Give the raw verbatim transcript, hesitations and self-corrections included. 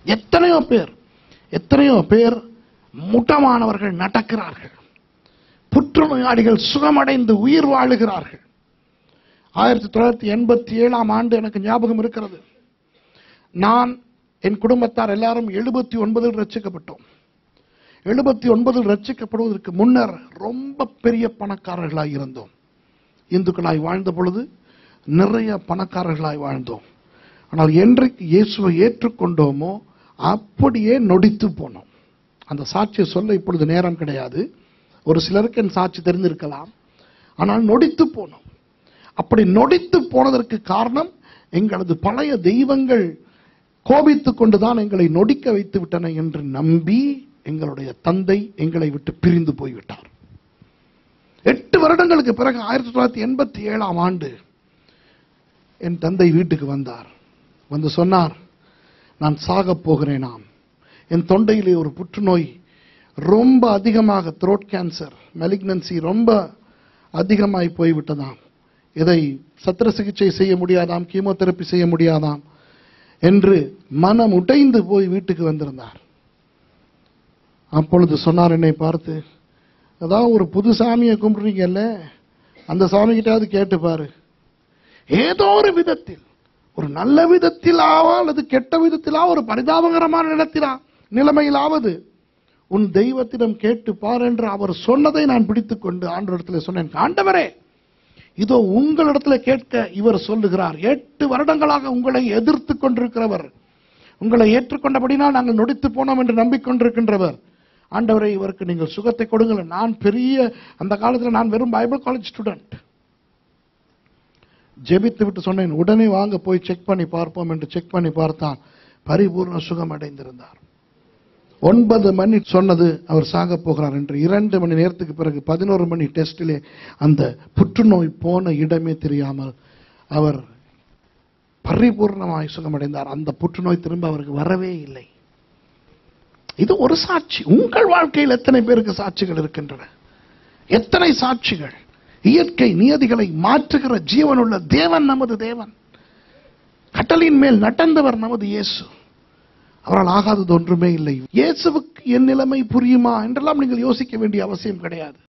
எத்தனையோ பேர் எத்தனையோ பேர் முட்டமானவர்கள் நடக்கிறார்கள். புற்றுநோயாளிகள் சுகமடைந்து உயிர் வாழுகிறார்கள். ஆயிரத்தி தொள்ளாயிரத்தி எண்பத்தி ஏழாம் ஆண்டு எனக்கு ஞாபகம் இருக்கிறது. நான் என் குடும்பத்தார் எல்லாரும் எழுபத்தி ஒன்பதில் ரட்சிக்கப்பட்டோம். எழுபத்தி ஒன்பதில் ரட்சிக்கப்படுவதற்கு முன்னர் ரொம்ப பெரிய பணக்காரர்களாய் இருந்தோம். இந்துக்களாய் வாழ்ந்த பொழுது நிறைய பணக்காரர்களாய் வாழ்ந்தோம். ஆனால் என்றைக்கு இயேசுவை ஏற்றுக்கொண்டோமோ அப்படியே நொடித்து போனோம். அந்த சாட்சியை சொல்ல இப்பொழுது நேரம் கிடையாது. ஒரு சிலருக்கு என் சாட்சி தெரிந்திருக்கலாம். ஆனால் நொடித்து போனோம். அப்படி நொடித்து போனதற்கு காரணம் எங்களது பழைய தெய்வங்கள் கோபித்துக் கொண்டுதான் எங்களை நொடிக்க வைத்து விட்டன என்று நம்பி எங்களுடைய தந்தை எங்களை விட்டு பிரிந்து போய்விட்டார். எட்டு வருடங்களுக்கு பிறகு ஆயிரத்தி தொள்ளாயிரத்தி எண்பத்தி ஏழாம் ஆண்டு என் தந்தை வீட்டுக்கு வந்தார். வந்து சொன்னார், நான் சாகப் போகிறேனாம். என் தொண்டையிலே ஒரு புற்றுநோய் ரொம்ப அதிகமாக, த்ரோட் கேன்சர் மெலிக்னன்சி ரொம்ப அதிகமாய் போய்விட்டதாம். இதை சத்திர சிகிச்சை செய்ய முடியாதாம், கீமோதெரப்பி செய்ய முடியாதாம் என்று மனம் உடைந்து போய் வீட்டுக்கு வந்திருந்தார். அப்பொழுது சொன்னார் என்னை பார்த்து, அதாவது ஒரு புது சாமியை கும்பிடுறீங்கல்ல, அந்த சாமி கிட்டாவது கேட்டு பாரு. ஏதோ ஒரு விதத்தில், ஒரு நல்ல விதத்திலாவோ அல்லது கெட்ட விதத்திலா, ஒரு பரிதாபகரமான இடத்திலா நிலைமையிலாவது உன் தெய்வத்திடம் கேட்டு பார் என்று அவர் சொன்னதை நான் பிடித்துக் கொண்டு ஆண்டவரிடத்தில் சொன்னேன், ஆண்டவரே, இதோ உங்களிடத்தில் கேட்க இவர் சொல்லுகிறார். எட்டு வருடங்களாக உங்களை எதிர்த்து கொண்டிருக்கிறவர், உங்களை ஏற்றுக்கொண்டபடினால் நாங்கள் நொடித்து போனோம் என்று நம்பிக்கொண்டிருக்கின்றவர், ஆண்டவரை இவருக்கு நீங்கள் சுகத்தை கொடுங்கள். நான் பெரிய, அந்த காலத்தில் நான் வெறும் பைபிள் காலேஜ் ஸ்டூடெண்ட். ஜெபித்து விட்டு சொன்னேன், உடனே வாங்க போய் செக் பண்ணி பார்ப்போம் என்று செக் பண்ணி பார்த்தான். பரிபூர்ண சுகம் அடைந்திருந்தார். ஒன்பது மணி சொன்னது அவர் சாக போகிறார் என்று. இரண்டு மணி நேரத்துக்கு பிறகு பதினோரு மணி டெஸ்டிலே அந்த புற்றுநோய் போன இடமே தெரியாமல் அவர் பரிபூர்ணமாய் சுகமடைந்தார். அந்த புற்றுநோய் திரும்ப அவருக்கு வரவே இல்லை. இது ஒரு சாட்சி. உங்கள் வாழ்க்கையில் எத்தனை பேருக்கு சாட்சிகள் இருக்கின்றன? எத்தனை சாட்சிகள்? இயற்கை நியதிகளை மாற்றுகிற ஜீவனுள்ள தேவன் நமது தேவன். கட்டளையின் மேல் நடந்தவர் நமது இயேசு. அவரால் ஆகாதது ஒன்றுமே இல்லை. இயேசுவுக்கு என் நிலைமை புரியுமா என்றெல்லாம் நீங்கள் யோசிக்க வேண்டிய அவசியம் கிடையாது.